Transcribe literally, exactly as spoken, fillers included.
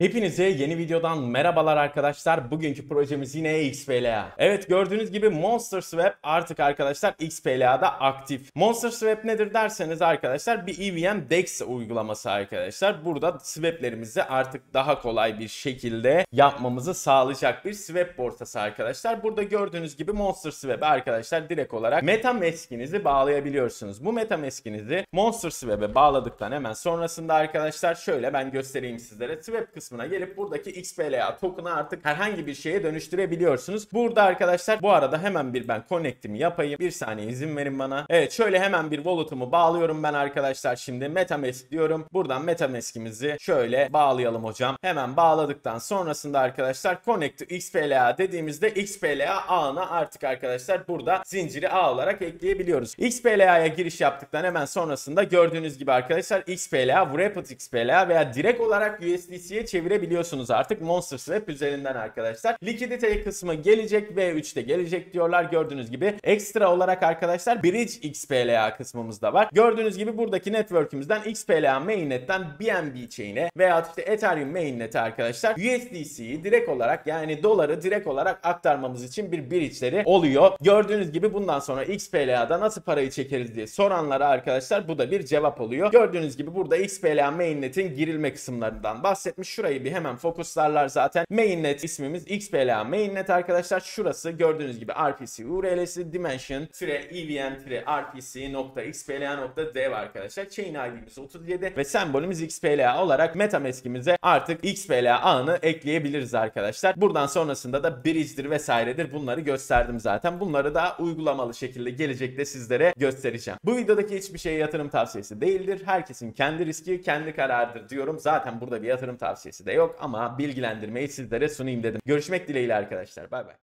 Hepinize yeni videodan merhabalar arkadaşlar. Bugünkü projemiz yine X P L A. Evet, gördüğünüz gibi Monster Swap artık arkadaşlar X P L A'da aktif. Monster Swap nedir derseniz arkadaşlar bir E V M DEX uygulaması arkadaşlar. Burada swaplerimizi artık daha kolay bir şekilde yapmamızı sağlayacak bir swap borsası arkadaşlar. Burada gördüğünüz gibi Monster Swap arkadaşlar direkt olarak MetaMask'inizi bağlayabiliyorsunuz. Bu MetaMask'inizi Monster Swap'e bağladıktan hemen sonrasında arkadaşlar şöyle ben göstereyim sizlere. Swap kısmına gelip buradaki X P L A token'ı artık herhangi bir şeye dönüştürebiliyorsunuz. Burada arkadaşlar bu arada hemen bir ben connect'imi yapayım. Bir saniye izin verin bana. Evet, şöyle hemen bir wallet'ımı bağlıyorum ben arkadaşlar şimdi. MetaMask diyorum. Buradan MetaMask'imizi şöyle bağlayalım hocam. Hemen bağladıktan sonrasında arkadaşlar Connect to X P L A dediğimizde X P L A ağına artık arkadaşlar burada zinciri ağ olarak ekleyebiliyoruz. X P L A'ya giriş yaptıktan hemen sonrasında gördüğünüz gibi arkadaşlar X P L A, Wrapped X P L A veya direkt olarak U S D C'ye çevirebiliyorsunuz artık Monster Swap üzerinden arkadaşlar. Likidite kısmı gelecek ve üçte gelecek diyorlar. Gördüğünüz gibi ekstra olarak arkadaşlar Bridge X P L A kısmımız da var. Gördüğünüz gibi buradaki network'ümüzden X P L A mainnet'ten B N B chain'e veya işte Ethereum mainnet'e arkadaşlar U S D C'yi direkt olarak yani doları direkt olarak aktarmamız için bir bridge'leri oluyor. Gördüğünüz gibi bundan sonra X P L A'da nasıl parayı çekeriz diye soranlara arkadaşlar bu da bir cevap oluyor. Gördüğünüz gibi burada X P L A mainnet'in girilme kısımlarından bahsetmiş. Şurayı bir hemen fokuslarlar zaten. Mainnet ismimiz X P L A mainnet arkadaşlar. Şurası gördüğünüz gibi R P C U R L'si dimension E V M R P C nokta X P L A nokta dev arkadaşlar. Chain I D'miz otuz yedi ve sembolümüz X P L A olarak MetaMask'imize artık X P L A ağını ekleyebiliriz arkadaşlar. Buradan sonrasında da bridge'dir vesairedir. Bunları gösterdim zaten. Bunları da uygulamalı şekilde gelecekte sizlere göstereceğim. Bu videodaki hiçbir şey yatırım tavsiyesi değildir. Herkesin kendi riski, kendi kararıdır diyorum. Zaten burada bir yatırım tavsiyesi de yok ama bilgilendirmeyi sizlere sunayım dedim. Görüşmek dileğiyle arkadaşlar. Bay bay.